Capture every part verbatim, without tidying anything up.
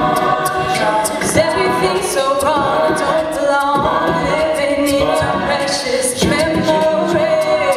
'Cause everything's so wrong, I don't belong, living in your precious memory.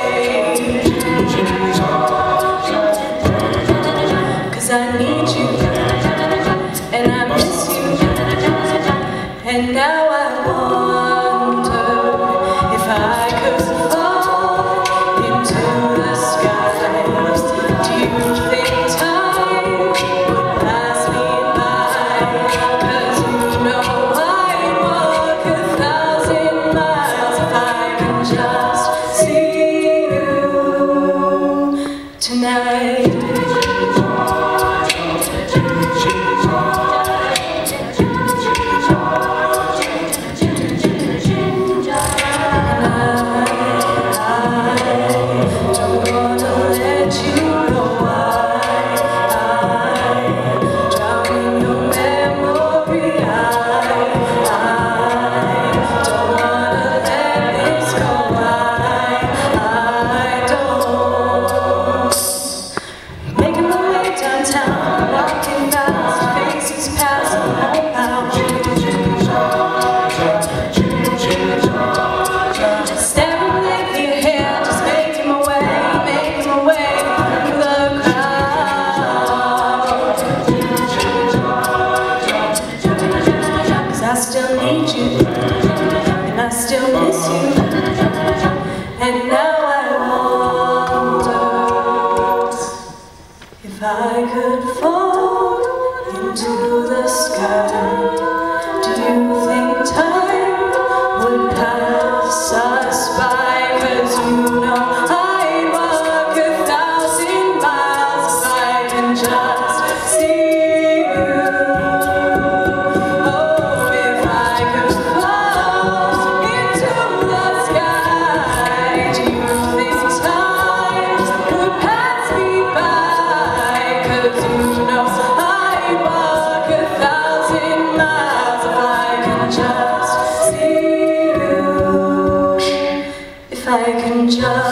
'Cause I need you, and I miss you, and now I wonder if I could fall into the skies. Do you think time would pass me by? 'Cause you know I'd walk a thousand miles if I could just see you tonight. Walking fast, faces passing homebound. Staring with your hair, just making my way, making my way through the crowd. 'Cause I still need you, and I still miss you, and now I wonder if I could fall into the sky. Do you think time would pass us by? 'Cause you know I'd walk a thousand miles if I can just see you. Oh, if I could fall into the sky. Do you think time would pass me by? 'Cause you know I'd walk a thousand miles if I can just see you. If I can just